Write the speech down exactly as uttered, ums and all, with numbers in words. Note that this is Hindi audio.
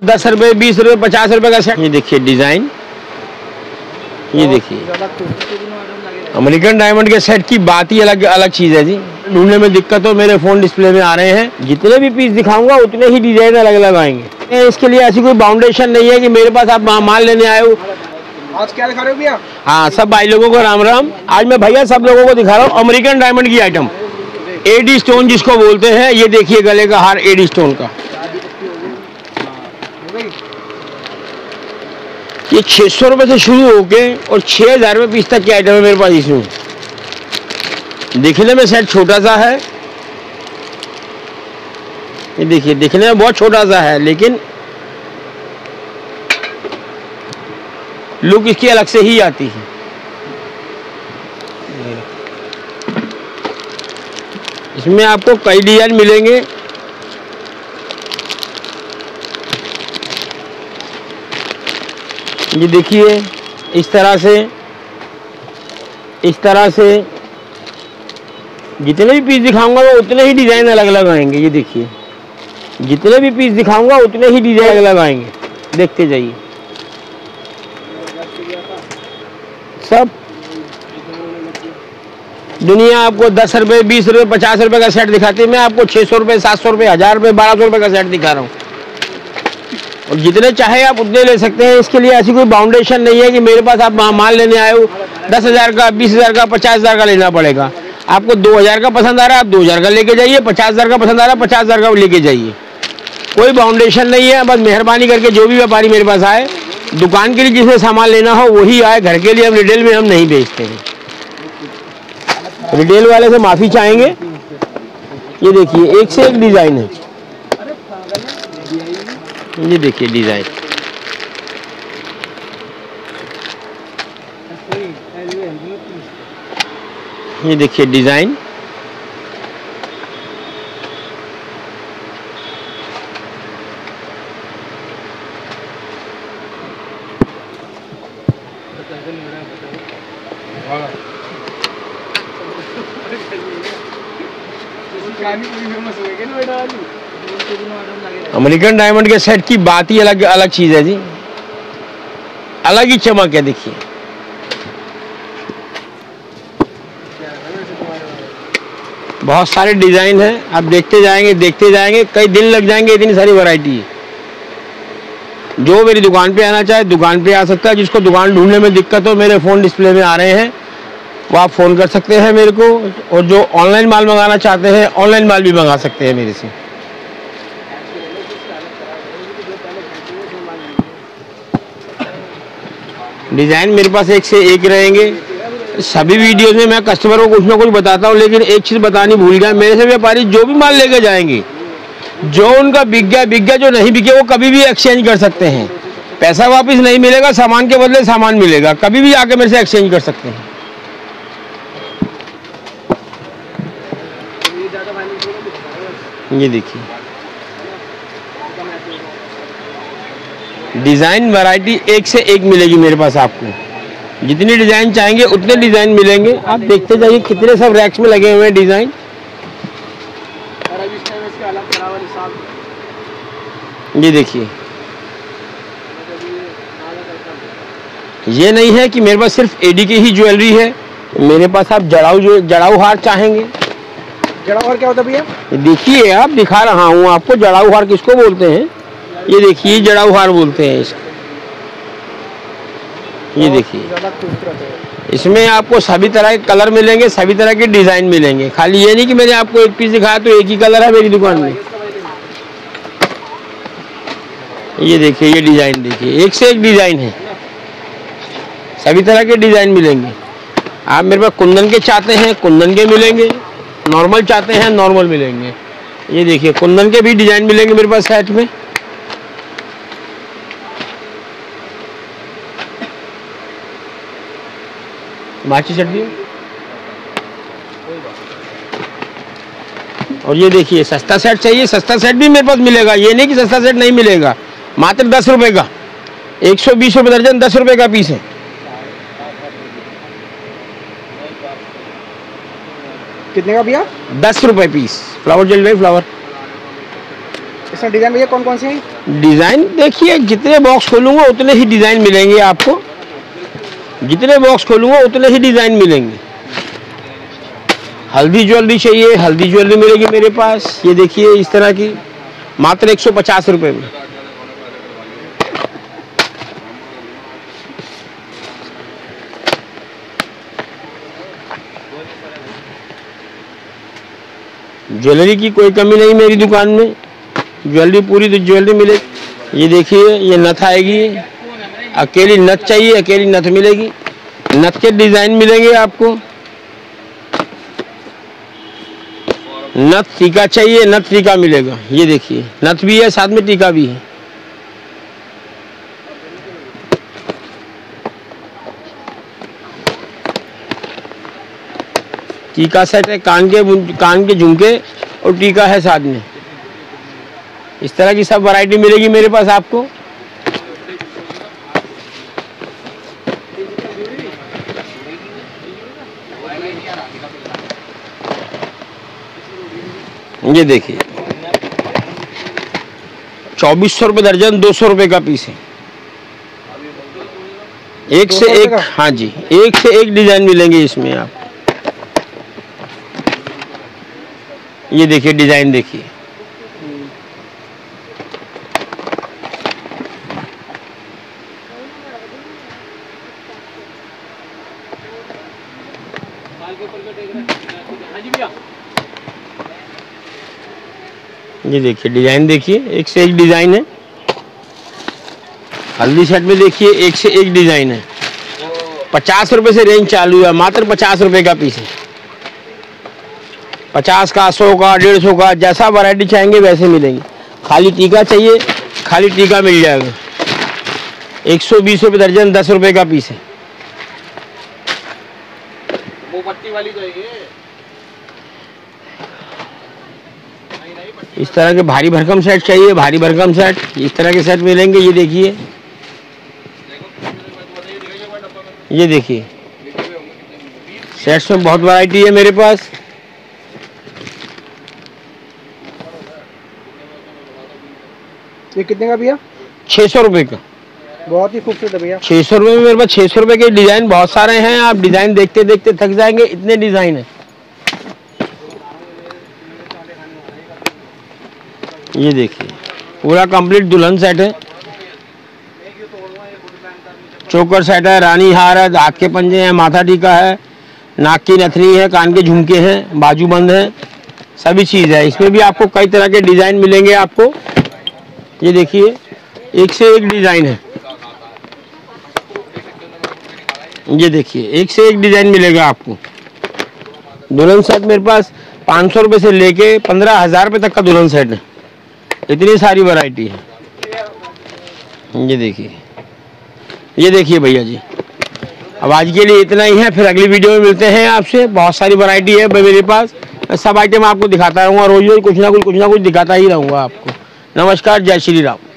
दस रुपए, बीस रुपए, पचास रुपए का सेट। ये देखिए डिजाइन, ये देखिए अमेरिकन डायमंड के सेट की बात ही अलग अलग चीज है जी। ढूंढने में दिक्कत हो, मेरे फोन डिस्प्ले में आ रहे हैं। जितने भी पीस दिखाऊंगा उतने ही डिजाइन अलग अलग आएंगे। इसके लिए ऐसी कोई बाउंडेशन नहीं है कि मेरे पास आप माल लेने आए हो। आज क्या दिखा रहे हो भैया? हाँ, सब भाई लोगों को राम राम। आज मैं भैया सब लोगों को दिखा रहा हूँ अमेरिकन डायमंड की आइटम, एडी स्टोन जिसको बोलते हैं। ये देखिए गले का हार एडी स्टोन का, ये छह सौ रुपए से शुरू होके और छह हजार रुपये पीस तक की आइटम है मेरे पास। इसमें दिखने में सेट छोटा सा है, ये देखिए दिखने में बहुत छोटा सा है, लेकिन लुक इसकी अलग से ही आती है। इसमें आपको कई डिजाइन मिलेंगे। ये देखिए इस तरह से, इस तरह से जितने भी पीस दिखाऊंगा वो उतने ही डिजाइन अलग अलग आएंगे। ये देखिए जितने भी पीस दिखाऊंगा उतने ही डिजाइन अलग अलग आएंगे, देखते जाइए। सब दुनिया आपको दस रुपए, बीस रुपए, पचास रुपए का सेट दिखाती है, मैं आपको छह सौ रुपए, सात सौ रुपए, हजार रुपए, बारह सौ रुपए का सेट दिखा रहा हूँ। और जितने चाहे आप उतने ले सकते हैं। इसके लिए ऐसी कोई बाउंडेशन नहीं है कि मेरे पास आप माल लेने आए हो दस हजार का, बीस हजार का, पचास हजार का लेना पड़ेगा। आपको दो हजार का पसंद आ रहा है आप दो हजार का लेके जाइए, पचास हजार का पसंद आ रहा है पचास हजार का लेके जाइए। कोई बाउंडेशन नहीं है। बस मेहरबानी करके जो भी व्यापारी मेरे पास आए, दुकान के लिए जिसे सामान लेना हो वही आए। घर के लिए हम रिटेल में हम नहीं बेचते हैं। रिटेल वाले से माफी चाहेंगे। ये देखिए एक से एक डिजाइन है, ये देखिए डिजाइन, ये देखिए डिजाइन, अमेरिकन डायमंड के सेट की बात ही अलग अलग चीज है जी, अलग ही चमक है। देखिए बहुत सारे डिजाइन हैं, आप देखते जाएंगे देखते जाएंगे, कई दिन लग जाएंगे, इतनी सारी वैरायटी है। जो मेरी दुकान पे आना चाहे दुकान पे आ सकता है। जिसको दुकान ढूंढने में दिक्कत हो, मेरे फ़ोन डिस्प्ले में आ रहे हैं, वो आप फ़ोन कर सकते हैं मेरे को। और जो ऑनलाइन माल मंगाना चाहते हैं ऑनलाइन माल भी मंगा सकते हैं मेरे से। डिज़ाइन मेरे पास एक से एक रहेंगे। सभी वीडियोस में मैं कस्टमर को कुछ ना कुछ बताता हूँ, लेकिन एक चीज़ बतानी भूल गया। मेरे से व्यापारी जो भी माल लेके जाएंगे, जो उनका बिक गया बिक गया, जो नहीं बिके वो कभी भी एक्सचेंज कर सकते हैं। पैसा वापस नहीं मिलेगा, सामान के बदले सामान मिलेगा। कभी भी आके मेरे से एक्सचेंज कर सकते हैं। ये देखिए डिज़ाइन वैरायटी एक से एक मिलेगी मेरे पास। आपको जितनी डिज़ाइन चाहेंगे उतने डिज़ाइन मिलेंगे। आप देखते जाइए कितने सब रैक्स में लगे हुए हैं डिज़ाइन। ये देखिए ये नहीं है कि मेरे पास सिर्फ एडी की ही ज्वेलरी है, मेरे पास आप जड़ाऊ जो जड़ाऊ हार चाहेंगे। जड़ाऊ हार क्या होता है भैया? देखिए आप दिखा रहा हूँ आपको, जड़ाऊ हार किसको बोलते हैं। ये देखिए जड़ाऊ हार बोलते हैं इसको। ये देखिए इसमें आपको सभी तरह के कलर मिलेंगे, सभी तरह के डिजाइन मिलेंगे। खाली ये नहीं कि मैंने आपको एक पीस दिखाया तो एक ही कलर है मेरी दुकान में। ये देखिए ये डिजाइन देखिए, एक से एक डिजाइन है, सभी तरह के डिजाइन मिलेंगे। आप मेरे पास कुंदन के चाहते हैं कुंदन के मिलेंगे, नॉर्मल चाहते हैं नॉर्मल मिलेंगे। ये देखिए कुंदन के भी डिजाइन मिलेंगे मेरे पास सेट में। माची चटनी। और ये देखिए सस्ता सेट चाहिए, सस्ता सेट भी मेरे पास मिलेगा। ये नहीं कि सस्ता सेट नहीं मिलेगा। मात्र दस रुपए का, एक सौ बीस रुपए दर्जन, दस रुपए का पीस है। कितने का भैया? दस रुपए पीस। Flower jewellery flower. इसमें डिजाइन भैया कौन कौन से हैं? डिज़ाइन देखिए, जितने बॉक्स खोलूँगा उतने ही डिज़ाइन मिलेंगे आपको। जितने बॉक्स खोलूँगा उतने ही डिज़ाइन मिलेंगे। हल्दी ज्वेलरी चाहिए, हल्दी ज्वेलरी मिलेगी मेरे पास। ये देखिए इस तरह की, मात्र एक सौ पचास रुपये में। ज्वेलरी की कोई कमी नहीं मेरी दुकान में, ज्वेलरी पूरी तो ज्वेलरी मिले। ये देखिए, ये नथ आएगी, अकेली नथ चाहिए अकेली नथ मिलेगी। नथ के डिज़ाइन मिलेंगे आपको। नथ टीका चाहिए, नथ टीका मिलेगा। ये देखिए, नथ भी है साथ में टीका भी है। टीका सेट है, कान के कान के झुमके और टीका है साथ में। इस तरह की सब वैरायटी मिलेगी मेरे पास आपको। ये देखिए, चौबीस सौ रुपये दर्जन, दो सौ रुपये का पीस है। एक से एक, हाँ जी, एक से एक डिजाइन मिलेंगे इसमें आप। ये देखिए डिजाइन देखिए, ये देखिए डिजाइन देखिए, एक से एक डिजाइन है। हल्दी सेट में देखिए एक से एक डिजाइन है। पचास रुपए से रेंज चालू है, मात्र पचास रुपए का पीस है। पचास का, सौ का, डेढ़ सौ का, जैसा वैरायटी चाहेंगे वैसे मिलेंगे। खाली टीका चाहिए, खाली टीका मिल जाएगा। एक सौ बीस रुपये दर्जन, दस रुपए का पीस है। मोमबत्ती वाली तो है। इस तरह के भारी भरकम सेट चाहिए, भारी भरकम सेट इस तरह के सेट मिलेंगे। ये देखिए, ये देखिए सेट्स में बहुत वैरायटी है मेरे पास। ये कितने का भैया? छः सौ रुपये का। बहुत ही खूबसूरत है भैया। छः सौ रुपये में मेरे पास छः सौ रुपये के डिज़ाइन बहुत सारे हैं। आप डिज़ाइन देखते देखते थक जाएंगे, इतने डिज़ाइन है। ये देखिए, पूरा कंप्लीट दुल्हन सेट है। चोकर सेट है, रानी हार है, हाथ के पंजे हैं, माथा टीका है, नाक की नथनी है, कान के झुमके हैं, बाजूबंद है, सभी चीज़ है। इसमें भी आपको कई तरह के डिज़ाइन मिलेंगे आपको। ये देखिए, एक से एक डिज़ाइन है। ये देखिए, एक से एक डिज़ाइन मिलेगा आपको। दुल्हन सेट मेरे पास पाँच सौ रुपये से लेके पंद्रह हज़ार रुपये तक का दुल्हन सेट है। इतनी सारी वैरायटी है। ये देखिए, ये देखिए भैया जी, अब आज के लिए इतना ही है। फिर अगली वीडियो में मिलते हैं आपसे। बहुत सारी वैरायटी है मेरे पास, मैं सब आइटम आपको दिखाता रहूँगा। रोज रोज कुछ ना कुछ कुछ ना कुछ दिखाता ही रहूँगा आपको। नमस्कार, जय श्री राम।